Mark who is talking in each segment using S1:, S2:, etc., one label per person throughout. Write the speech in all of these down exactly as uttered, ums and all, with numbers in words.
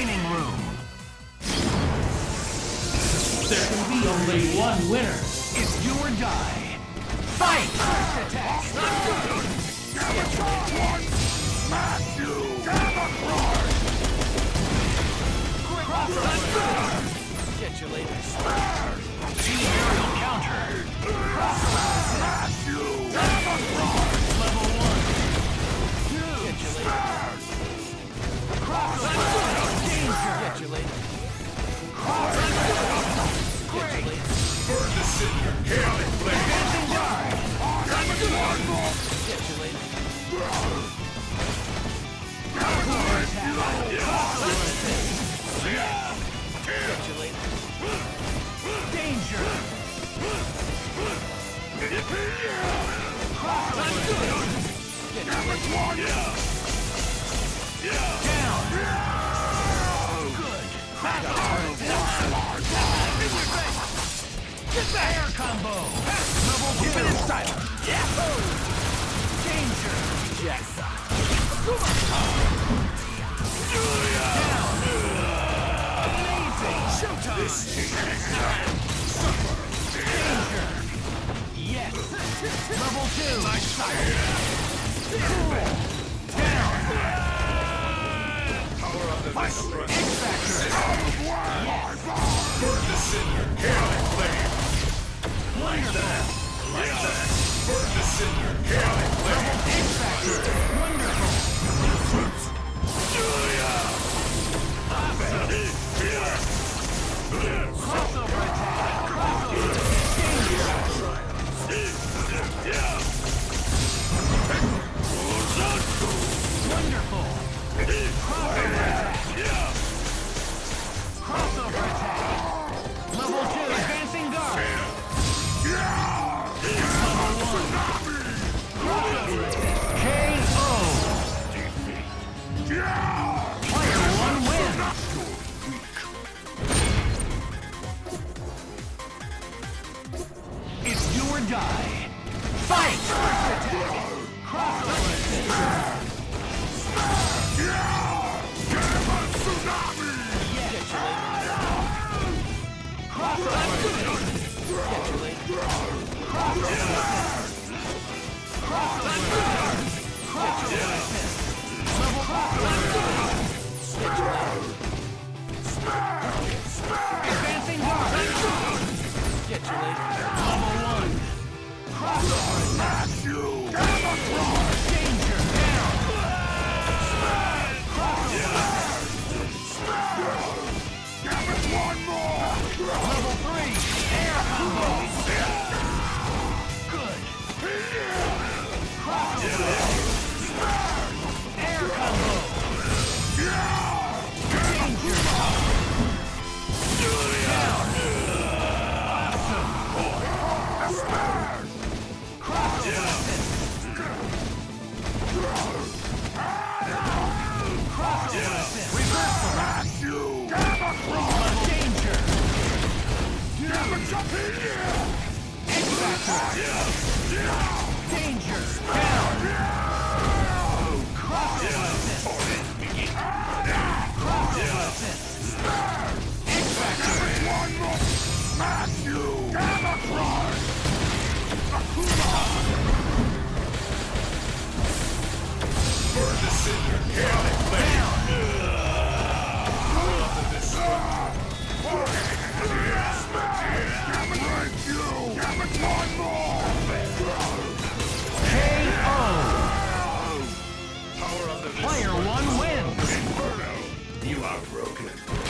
S1: training room. There can be only one winner. It's do or die. Fight! First attack!
S2: Smash you! Camouflage!
S1: Get you later. Team aerial counter.
S2: Smash you! Camouflage!
S1: Level one. Get you later. Danger! Get you later. Great!
S2: Burn the city of chaotic flame!
S1: Dancing guard!
S2: Get
S1: you later. Get you later. Danger! Get you later. Down! Good! Get the air combo! Level two! Keep it in style! Yahoo! Danger! Yes! Down! Amazing! Showtime! Danger! Yes! Level two! Nice shot! Cool! Down!
S2: Power of the Viceroy!
S1: X-Factor! Yes!
S2: Burn the city of chaotic flame! Like that! Like that! Burn the city of chaotic flame!
S1: X-Factor! Wonderful!
S2: Julia!
S1: Crossover attack! Crossover! Wonderful! Crossover attack! Crossover attack! Level two! Advancing guard! Level one! Crossover attack! K O! Player one wins! It's do or die! Fight! First attack! Crossover attack!
S2: Tsunami!
S1: Get you later! Crossover attack! Get you later! Crossover attack! Crossover attack! Crossover attack! Level crossover attack! Get you later! Advancing guard! Get you later! Level one! Crossover attack! Danger! Down! Crossover attack!
S2: One more!
S1: Level three! Air combo! Good! Crossover attack! Air combo! Danger! Down! Awesome! Crossover attack! Crossover attack! Reversal! Danger! X-Factor! Danger! Down! Crossover assist! Crossover assist! X-Factor!
S2: Smash you! Camouflage! Burn the city of chaotic flame!
S1: Down!
S2: One more!
S1: K O!
S2: Power of the
S1: Player one wins!
S2: Inferno! You are broken.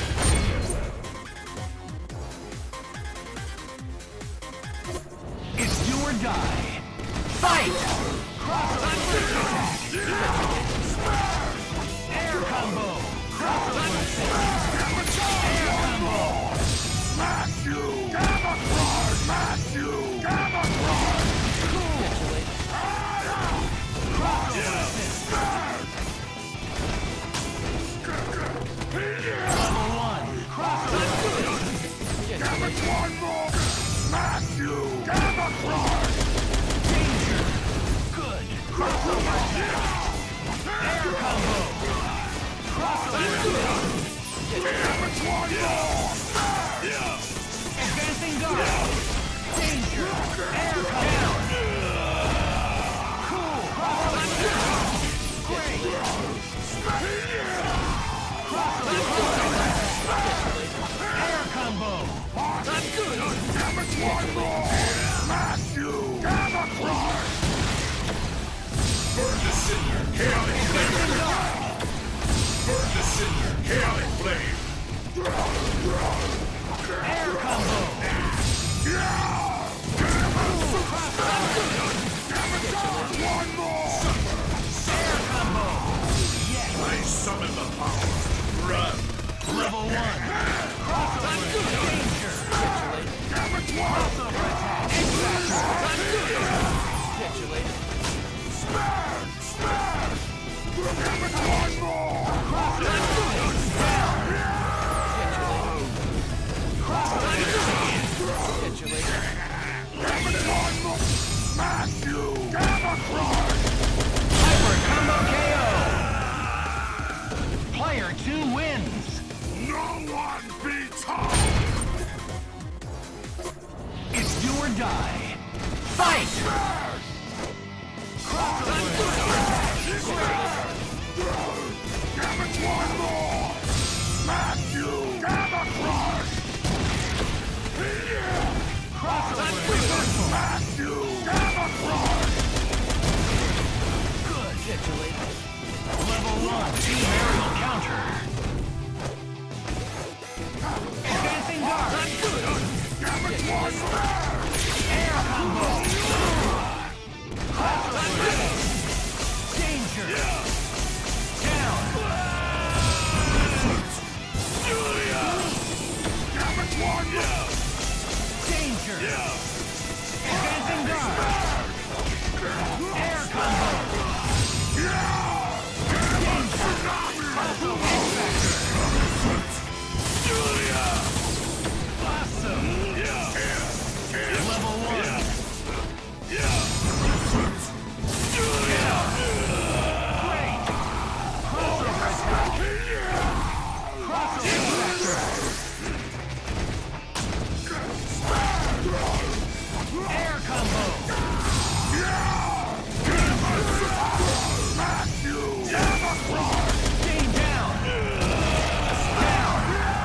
S1: It's do or die! Fight! Crossover attack! Air combo! Crossover attack! Air combo!
S2: Smash you! Camouflage! Smash you! Camouflage!
S1: Cool! Crossover assist! Level one! Crossover! Get you later.
S2: One more! Smash you! Camouflage!
S1: Danger! Good! Crossover attack! Air combo! Crossover attack!
S2: one more! Smash you! Gamma Crush! Burn the Cinder! Chaotic Flame! Burn the Cinder! Chaotic Flame!
S1: Air combo!
S2: One more!
S1: Air combo! Yes!
S2: I summon the power! Run!
S1: Level one! Crossover! Danger! Crossover attack! Capitulated!
S2: Smash! Smash! One more!
S1: Crossover! Capitulated!
S2: One more! Smash you! Gamma Crush!
S1: Hyper combo K O! Player two wins!
S2: No one beats her!
S1: It's do or die. Fight!
S2: Damn it, one more! Smash you! Gamma Crush!
S1: Crossover!
S2: Smash you! Gamma Crush!
S1: Good. Capitulated. Level one. Team aerial counter. Advancing guard.
S2: Damn it, one more!
S1: Air combo. Crossover. Danger. Down.
S2: Julia! Damn it, one more!
S1: Danger. Advancing guard. Air combo.
S2: Julia!
S1: Awesome. Level one. Great. Crossover attack. Crossover factor. Air combo.
S2: Smash you! Gamma Crush!
S1: Stay down. Down.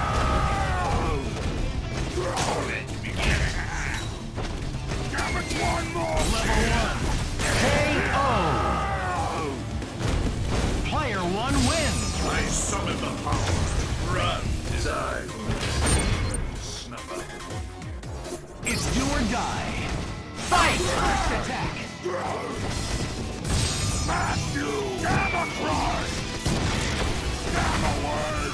S2: Damn it, one more!
S1: Level one. K O. Player one wins.
S2: I summon the power. Run! His eye. Snuffer.
S1: It's do or die. Fight! First attack.
S2: Smash you! Gamma Crush! Gamma Word!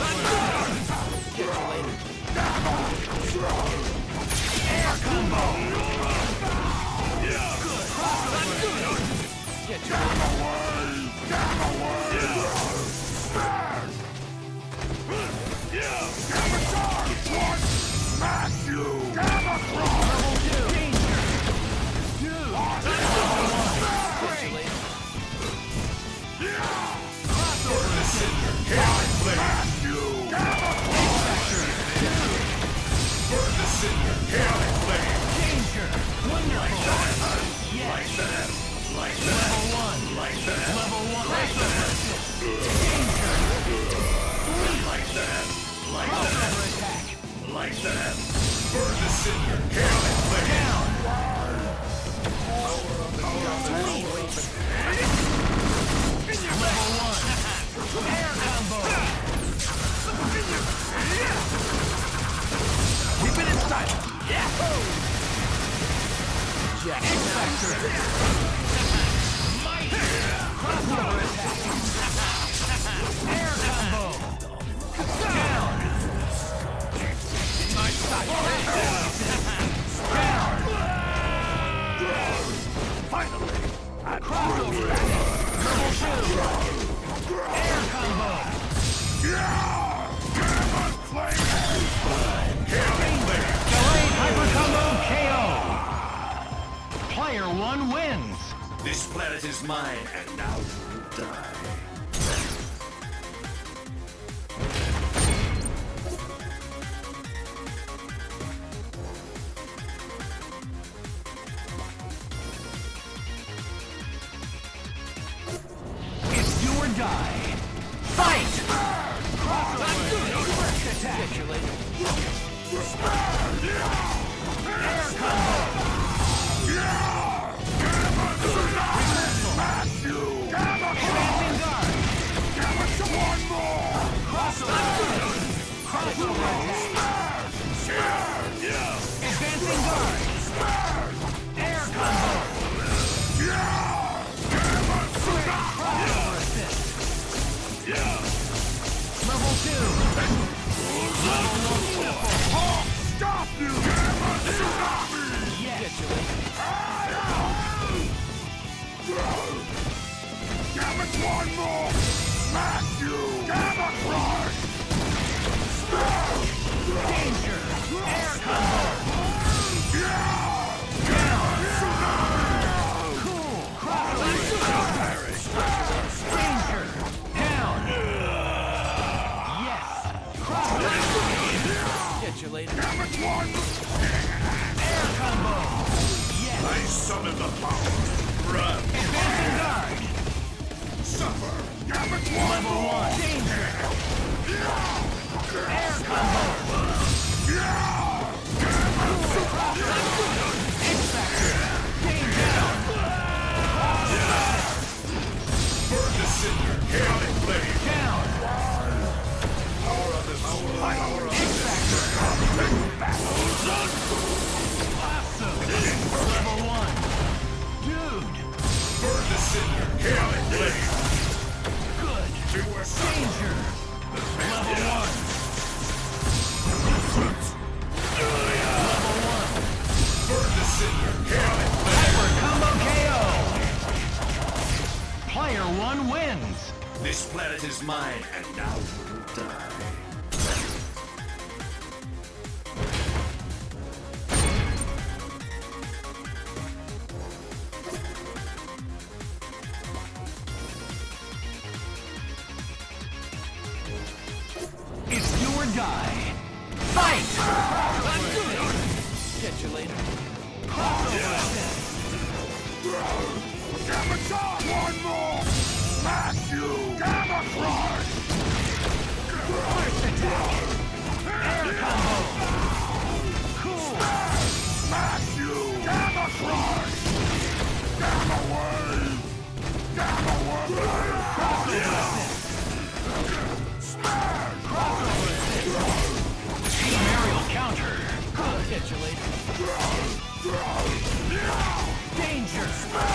S1: Air combo.
S2: Yeah!
S1: Get your
S2: Gamma Word! Gamma Word! Smash! Yeah! Gamma Charge! One! Smash you! Gamma Crush!
S1: level two. Danger. Two. Great.
S2: Yeah!
S1: Crossover attack.
S2: Chaotic Flame! Smash you! Gamma Crush! Burn the Cinder! Chaotic Flame!
S1: Danger. Wonderful. Yes.
S2: Like that! Like that!
S1: Level one.
S2: Like that!
S1: Level one.
S2: Like
S1: Crossover
S2: that!
S1: assist.
S2: Like that! Like that!
S1: Crossover attack.
S2: Like that! Burn the Cinder! Chaotic Flame!
S1: Down. Level one. Air combo. Keep it in style. Yahoo! Jack X-Factor. Mighty. Crossover attack. Air combo. Down. My style. Down.
S2: Finally!
S1: Crossover attack. Double two. Air combo.
S2: Yeah! Gamma Flame! Chaotic Flame!
S1: Delayed hyper combo K O. Player one wins.
S2: This planet is mine, and now you will die.
S1: It's do or die. Fight! Crossover. First attack. Air
S2: Stop you!
S1: Yes. Get you later.
S2: Damn it, one more! Smash you! Gamma Crush!
S1: Danger! Air combo!
S2: Yeah!
S1: Cool! Danger! Down! Yes! Get you later.
S2: Damn it, one!
S1: Air combo! Yes!
S2: I summon the power! Run!
S1: Advancing guard!
S2: Suffer! Damn it, one!
S1: Level one! Danger! Air combo! X-Factor! Danger!
S2: Burn the cinder! Chaotic blade!
S1: Down!
S2: Power of the power! Power of
S1: Awesome! Level one! Dude!
S2: Burn the cinder! Chaotic blade!
S1: Good!
S2: You were
S1: Danger! Level one! Level one!
S2: Burn the cinder! Chaotic blade!
S1: Hyper Combo K O! Player one wins!
S2: This planet is mine, and now you will die.
S1: It's do or die. Fight! Catch you later.
S2: Gamma Charge! One more! Smash you! Gamma Crush!
S1: First attack! Air combo! Cool!
S2: Smash you! Gamma Crush! Gamma Wave! Gamma Wave! Smash!
S1: Team aerial counter! Good. Catch you later. Danger!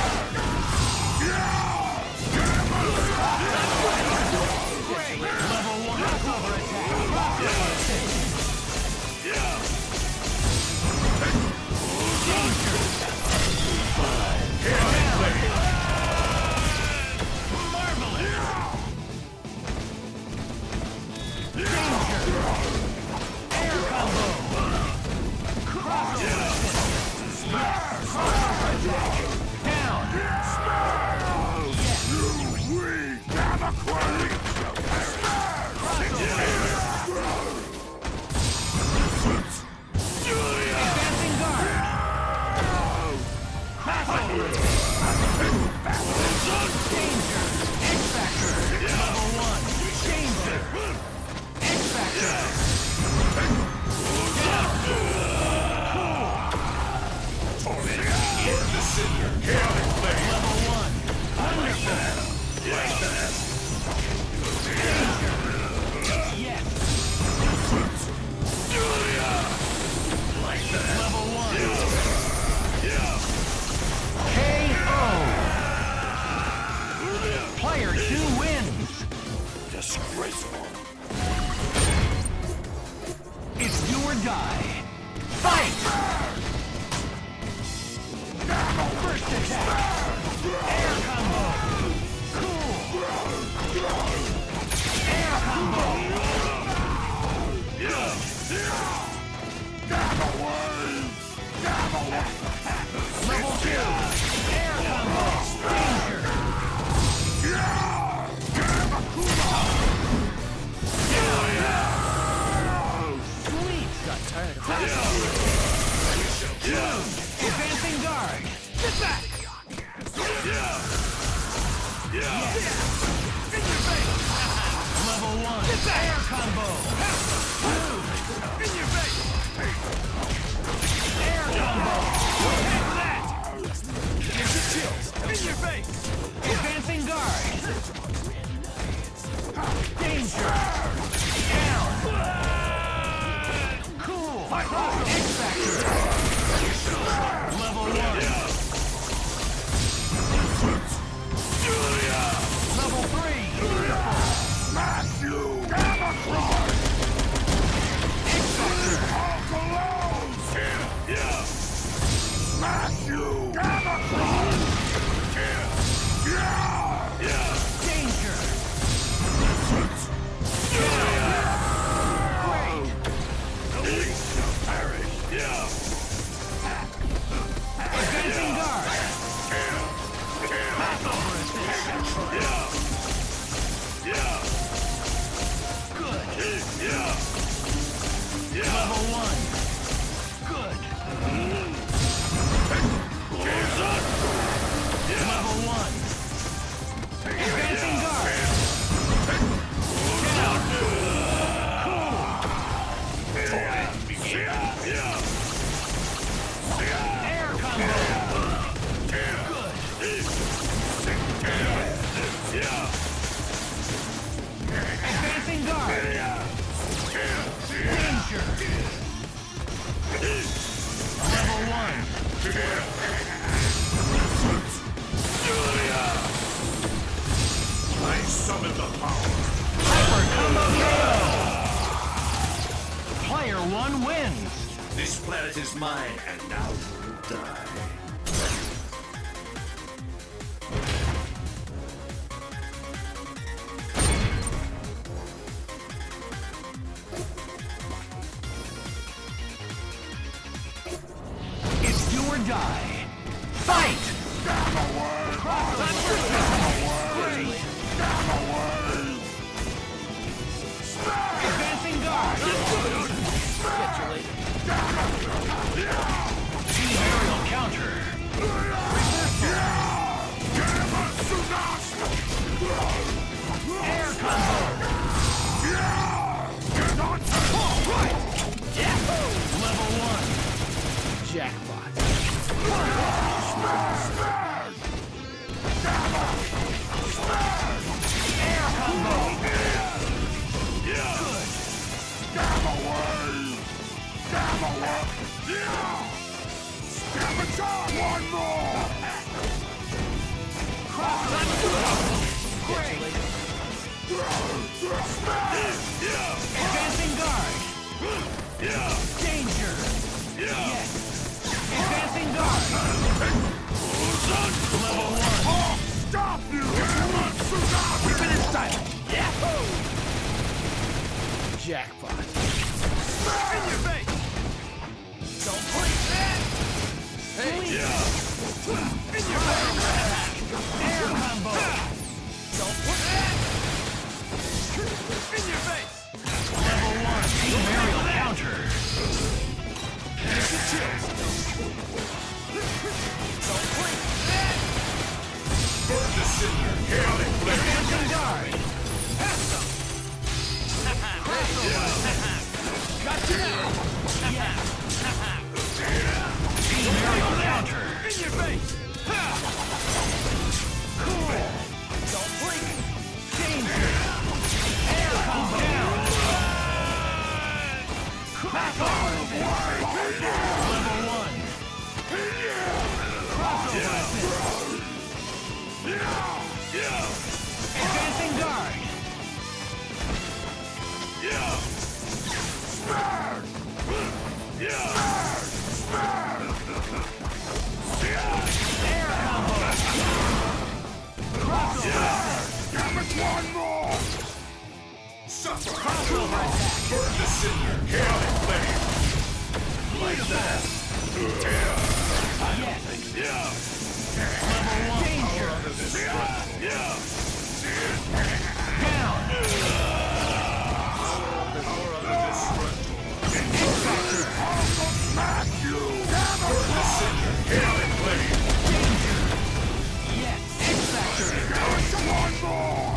S1: Level one crossover attack! Danger! Marvelous! Danger! Air combo! Crossover attack! Crossover attack! Down! Yes!
S2: You weak! Gamma Crush!
S1: Advancing guard! Crossover attack! Danger! X-Factor! Level one! Danger! X-Factor! Down! Cool!
S2: Burn the cinder! Chaotic blade!
S1: Level one! Wonderful!
S2: Like that!
S1: Yes!
S2: Like that!
S1: Level one! K O! Player two wins!
S2: Disgraceful!
S1: It's do or die! Fight! First attack! Air combo! Cool! Air combo!
S2: Gamma Wave! Gamma Wave!
S1: Level two! Air combo! Danger!
S2: Gamma Kuma!
S1: Sweet! Got tired of that. Advancing guard! Get back! Level one! Air combo! In your face! Air combo! Take that! Gives you chills! In your face! Advancing guard! Danger! Down! Cool! X-Factor! Level one! Level three!
S2: Smash you! Gamma Crush! planet is mine, and now you will die.
S1: It's do or die. Fight! Advancing guard! Get you later. Team aerial counter. Air combo. Level one. Jackpot. Air combo. Good.
S3: Damn away! Damn away! Yeah! Damn it down! One more!
S1: Cross. Great. Advancing guard. Danger. Yes. Advancing guard. Level one.
S3: Oh, stop you! Keep it in style!
S1: Yahoo! Jackpot.
S3: In your face!
S1: Don't blink, man! Hey! In your face! Air combo! Don't put that! In your face! Level one, team aerial counter! Here's the chills! Don't blink, man!
S2: Burn the cinder! Chaotic flame!
S1: Advancing guard! Pass them! Got you now! Team aerial counter! In your face! Cool! Don't blink! Danger! Air combo! Down! Back off! Level one! Crossover assist! Advancing guard! Air combo! Crossover assist!
S3: Damn it, one more!
S2: Suffer!
S1: Crossover attack!
S2: Burn the cinder! Chaotic flame! Like that!
S1: Yes! Level one! Danger! Down!
S3: Smack you! Damn
S2: Burn the cinder! Chaotic flame!
S1: Danger! Yes! X-Factor!
S3: it! One more!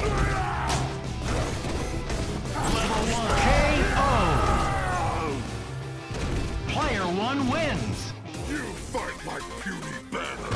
S1: Level one! K O! Player one wins!
S3: You fight like puny banner!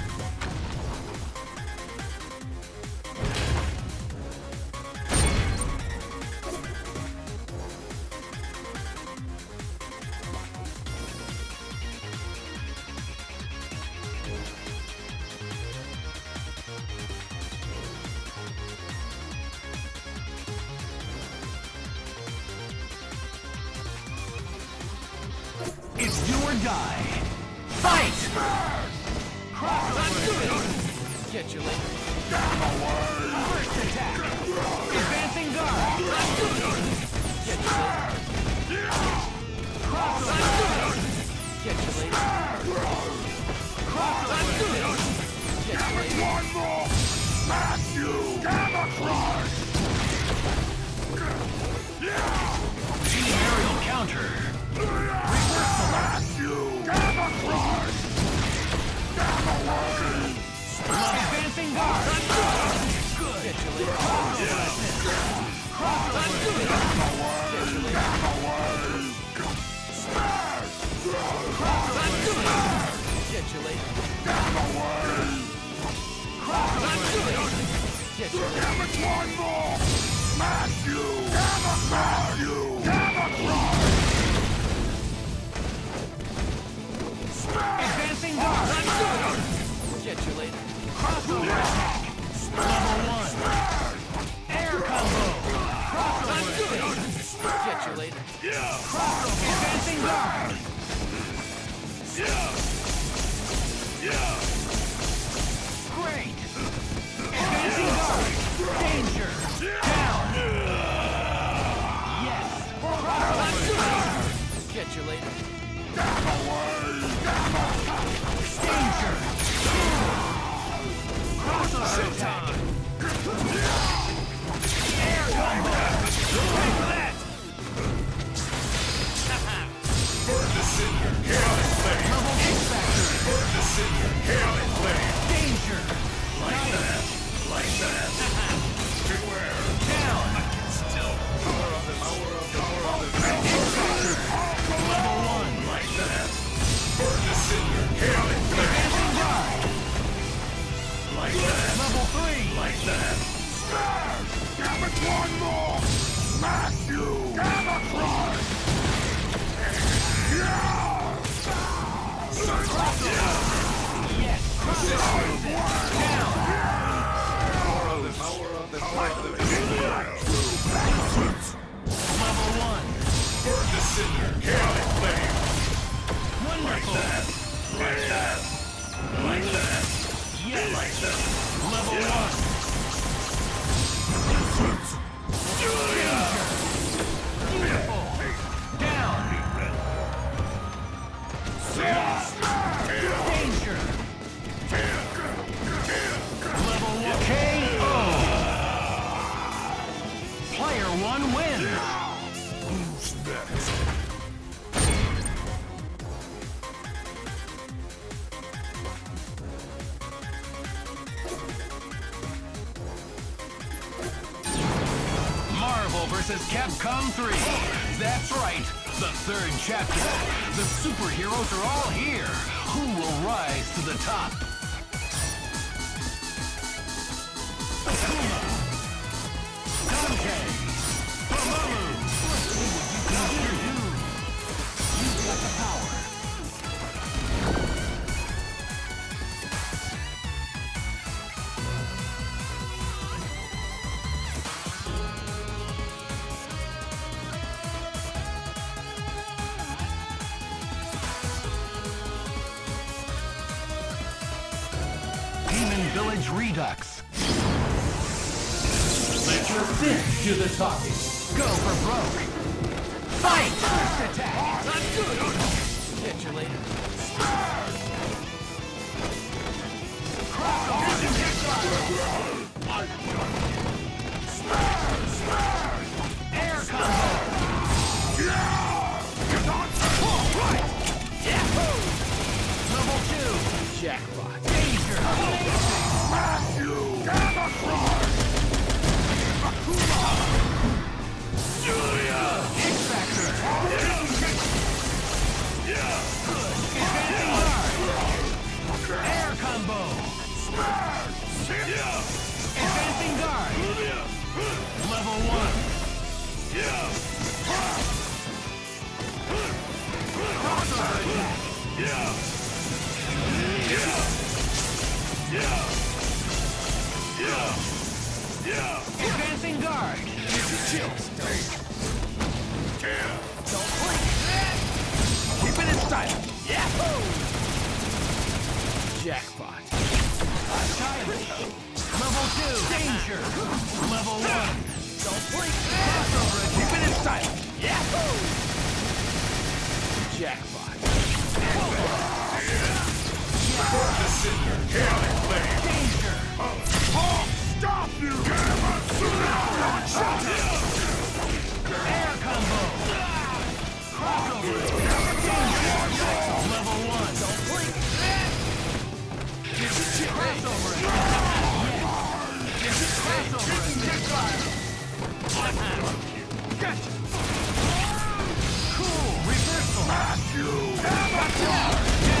S1: It's do or die. Fight! Crossover! Get you later. First attack! Advancing guard! Get you later. Crossover! Get you later. Crossover! Get you later.
S3: One more! Smack you! Camouflage!
S1: Team aerial counter!
S3: Smack you! Camouflage! Camouflage!
S1: Advancing guard! Good! Get you later. Crossover assist! Crossover! Get you later.
S3: Smash!
S1: Crossover! Get you later. Crossover! Get you later.
S3: Damn it, one more! Smash you! Camouflage you! Camouflage!
S1: Advancing guard! Get you later. Crossover attack! Level one! Air combo! Crossover assist! Get you later. Crossover! Advancing guard!
S3: Yeah! Yeah!
S1: Great! Advancing guard! Danger! Down! Yes! Catch you later. Danger! Crossover attack! Air combo! Take that!
S2: Burn the cinder! Chaotic flame!
S1: Level X-Factor!
S2: Burn the cinder! Chaotic flame!
S1: Danger!
S2: Like that! Like that! Beware!
S1: Down!
S2: Still! Power of the power of the power of the
S1: X-Factor! Level one!
S2: Like that! Burn the cinder! Chaotic flame!
S1: Advancing guard!
S2: Like that!
S1: Level three!
S2: Like that!
S3: Smash! Damn it, one more! Smash you! Gamma Crush! Yeah!
S1: Yes! Crossover! Down!
S2: Power of the power of the power of the
S1: Level one!
S2: Burn the cinder! Chaotic flame! Like
S1: Wonderful!
S2: that! Like that! Like that!
S1: Yes!
S2: Like that!
S1: Level one! Danger! Beautiful! Down! Danger! Level one! K O! Player one wins!
S3: Who's next?
S1: Marvel versus. Capcom three. That's right, the third chapter. The superheroes are all here. Who will rise to the top? Akuma. Dante. Dormammu. Doctor Doom. You've got the power. Demon Village Redux. Let your fist do the talking. Go for broke. Fight! First attack. Not good. Catch you later. Air combo. Right. Yahoo! Level two. Jackpot. Danger.
S3: Smash you! Gamma Crush!
S2: Julia!
S1: X-Factor.
S3: Yeah!
S1: Advancing guard. Air combo.
S3: Smash! Yeah!
S1: Advancing guard. Level one.
S3: Yeah!
S1: Crossover attack.
S3: Yeah! Yeah! Yeah! Yeah! Yeah!
S1: Advancing guard.
S3: Chills, yeah!
S1: Don't blink. Keep it in style. Yahoo! Jackpot. Stylish. Level two. Danger. Level one. Don't blink. Crossover attack. Keep it in style. Yahoo! Jackpot.
S2: Burn the cinder! Chaotic flame!
S1: Danger.
S3: Oh, stop you! Gamma
S1: Air combo. Crossover attack. Danger. Level one. Don't blink. Crossover attack. Yes. Crossover attack. Gotcha. Cool. Reversal.
S3: Smash you! Gamma
S1: Down.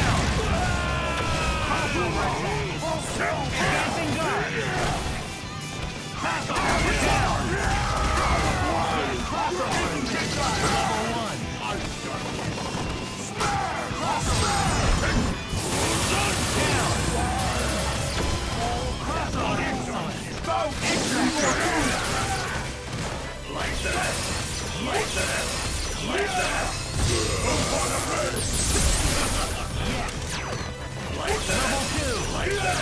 S1: Crossover attack. Advancing guard. Crossover down. Crossover. Level one. Crossover. Down. Crossover. X-Factor.
S2: Like that! Like that! Like that!
S1: Yes.
S2: Like that.
S1: Level two.
S2: Like that.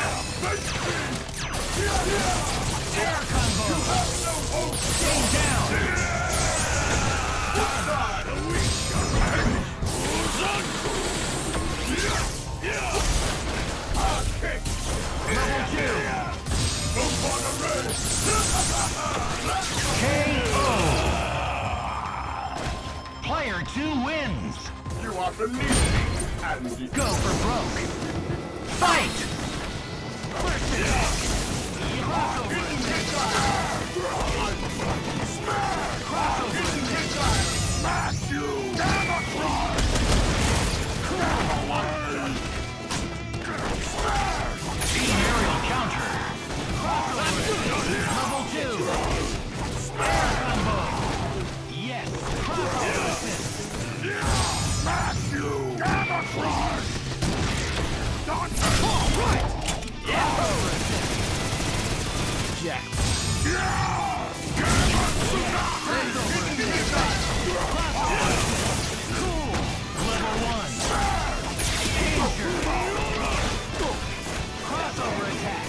S1: Air combo. Stay down. Level two. K O. Player two wins.
S3: You are beneath me, Andy.
S1: Go for broke. Fight! First attack. Crossover attack. Crossover attack.
S3: Smash you! Camouflage!
S1: Team aerial counter. Crossover attack. Level two. Air combo. Yes. Crossover assist.
S3: Smash you! Camouflage! Don't
S1: All right. Crossover assist. Jack. Crossover attack. Crossover assist. Cool. Level one. Danger. Crossover attack.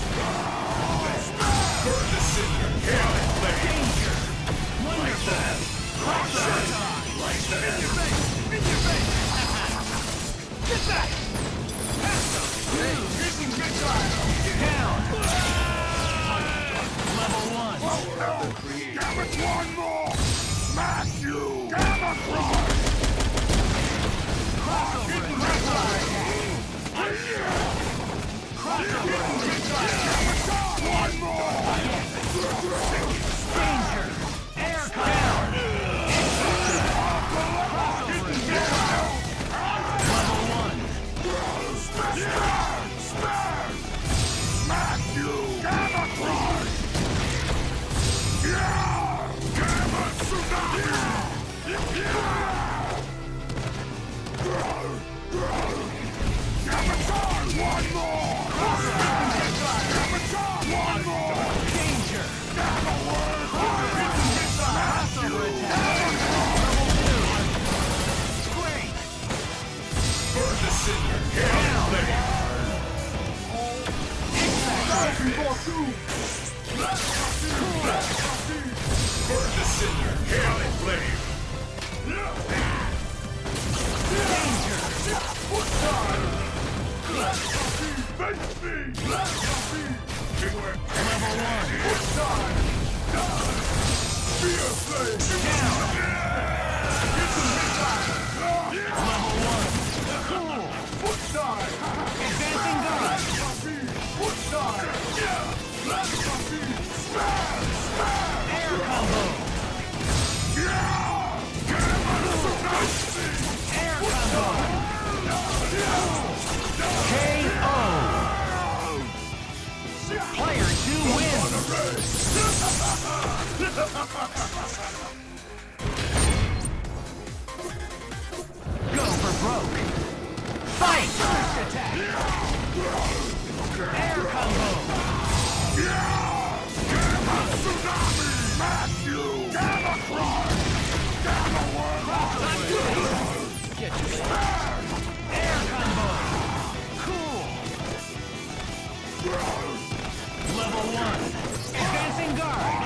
S2: Burn the cinder. Chaotic flame.
S1: Danger. Wonderful. Crossover attack.
S2: Like that.
S1: In your face. In your face. Get back. Down. Level one.
S3: Damn it, one more! Smash you! Camouflage!
S1: Crossover attack. Crossover attack.
S3: One more!
S1: Danger. Air down. Crossover attack. Level one.
S3: Smash you! Camouflage! Yeah! Gamma tsunami! Gamma charge! One more! Gamma charge! One more!
S1: Danger.
S3: Gamma word! Smash you!
S1: Crossover attack. Great.
S2: Burn the cinder. Chaotic flame. Burn the cinder. Chaotic flame.
S1: Danger. Level one. Down. Level one. Cool. Advancing guard. Air combo. Air combo. K O. Player two wins. Go for broke. Fight! First attack. Air combo.
S3: Smash you! Camouflage! Gamma word!
S1: Get you later. Air combo. Cool. Level one. Advancing guard.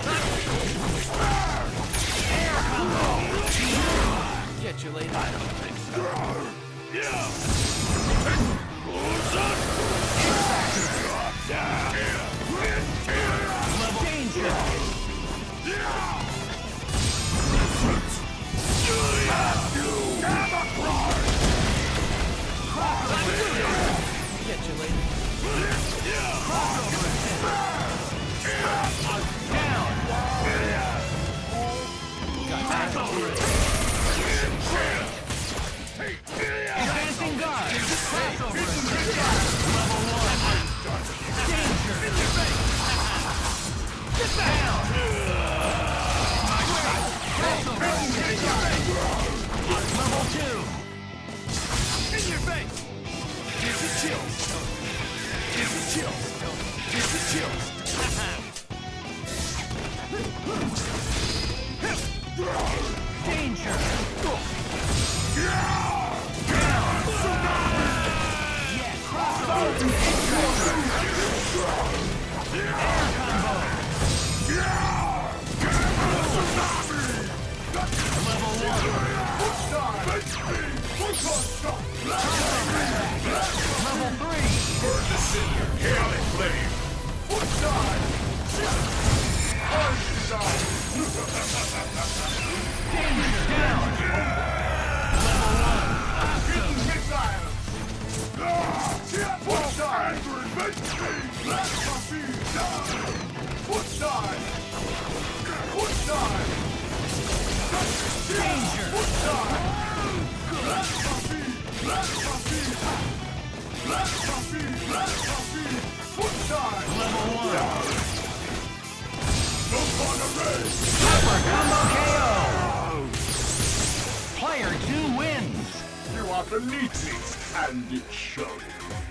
S1: Air combo. Get you later. I don't think so. Level danger. Get you later. Crossover assist. Down. Crossover advancing guard. Crossover assist. Level one. Danger. Get down. Crossover assist. Level two. In your face. Give the chills. Give the chills. Give the chills. Danger. Down. Level three.
S2: Burn the cinder. Chaotic flame.
S3: Foot side! Ice side!
S1: Danger down.
S3: Hidden missile! Foot side! Blast my feet! Foot side! Foot side!
S1: Danger.
S3: Foot side! Blast my feet! Blast my feet! Blast my feet! Blast my feet! Foot side!
S1: Level one.
S3: No corner race!
S1: Super combo K O. Player two wins.
S3: You are beneath me, and it shows.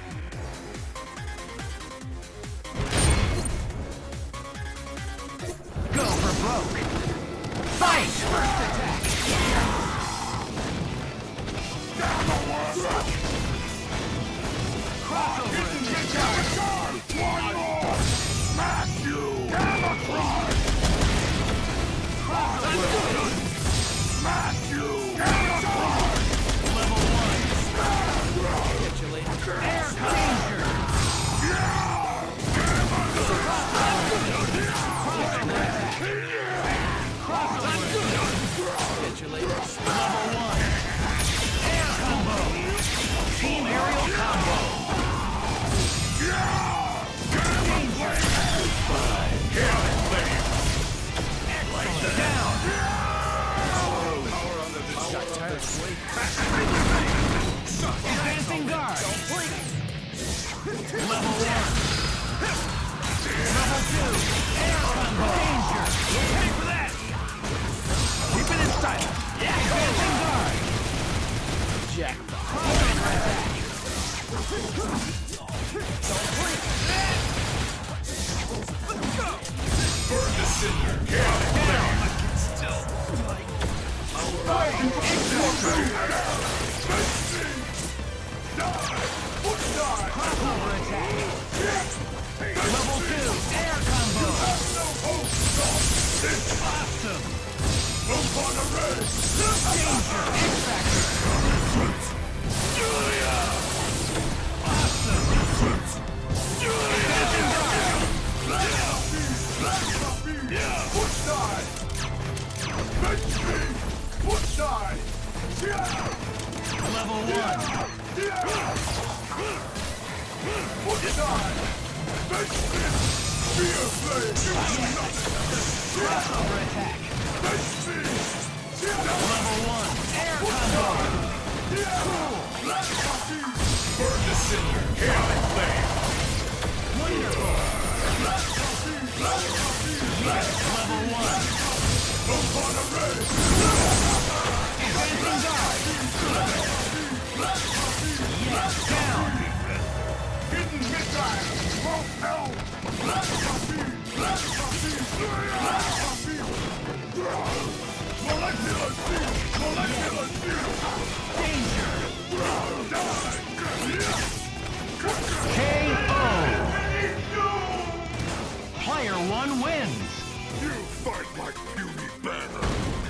S1: Go for broke. Fight. First attack. Crossover attack.
S3: One more! Smash you! Gamma Drive!
S1: Crossover.
S3: Smash you! Gamma Drive!
S1: Level one. Catch you later. Air danger. Catch you later. Level one. Air combo. Team aerial combo. Danger.
S2: Chaotic flame.
S1: Excellent. Down. Advancing guard. Level one. Level two. Air combo. Danger. Ready for that. Keep it in style. Yeah. Advancing guard. Jackpot. Crossover attack.
S2: Burn the cinder. Chaotic flame.
S3: Foot side!
S1: Crossover attack. Level two. Air combo. Awesome.
S3: No corner race!
S1: Danger. X-Factor. Awesome. Advancing guard.
S3: Foot side! Face me! Foot side!
S1: Level one.
S3: Foot side! Face me! Be afraid!
S1: Crossover attack.
S3: Face me!
S1: Level one. Air combo.
S2: Burn the cinder. Chaotic flame.
S1: Wonderful. Level one. Advancing guard. Yes, down.
S3: Hidden missile! Won't help! Blast my feet! Blast my feet! Blast my feet! Molecular shield! Molecular shield!
S1: Danger.
S3: Die!
S1: K O. Player one wins.
S3: You fight like Beauty Banner!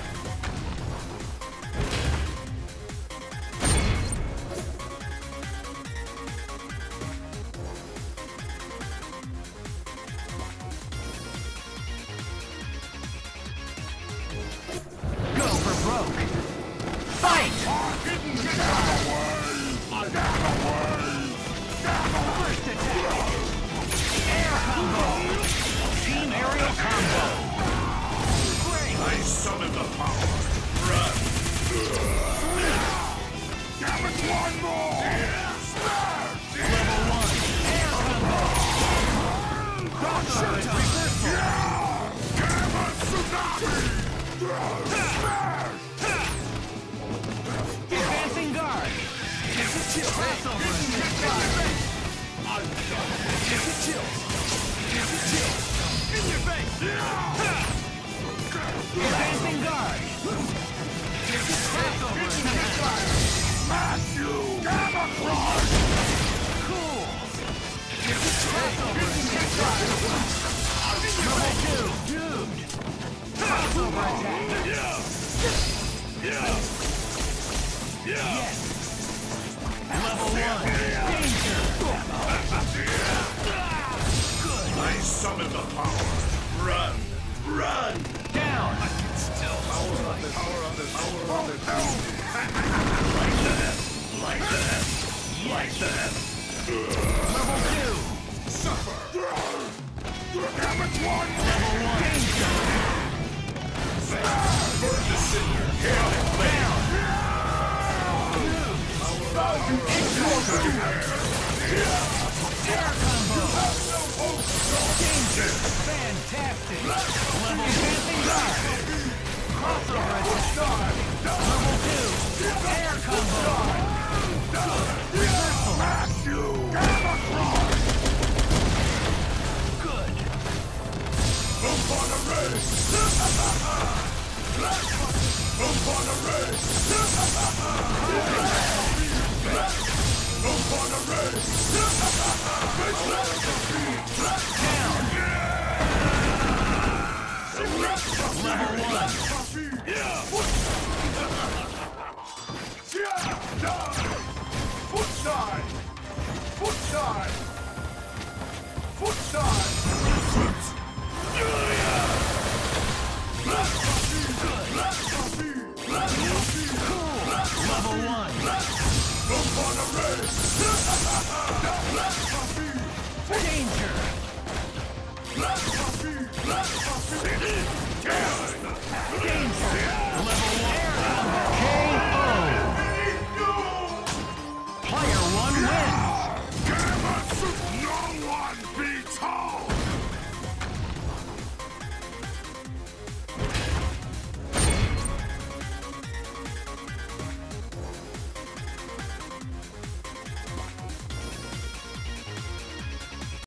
S1: Go for broke. Fight.
S3: Hidden missile! Down away! Down away!
S1: First attack. Air combo. Team aerial combo. Great.
S2: I summon the power. Run.
S3: Damn it, one more! Smash!
S1: Level one. Air combo. Crossover reversal.
S3: Gamma Tsunami! Smash!
S1: Advancing guard. Crossover attack.
S3: In your face!
S1: Advancing guard. Crossover attack.
S3: Smash you! Gamma Crush!
S1: Cool. Crossover attack. Yes. Level one. Danger. Good.
S2: I summon the power. Run! Run!
S1: Down. I can still
S2: Power on this, power on this, power on this. Like that! Like that! Like that!
S1: Level two.
S2: Suffer!
S3: Damage one!
S1: Level one. Danger.
S2: Burn the cinder! Chaotic flame!
S1: Air combo. Danger. Fantastic. Level dancing guard. Crossover attack. Level two. Air combo. Reversal. Good.
S2: Bump on the race! Bump on the race!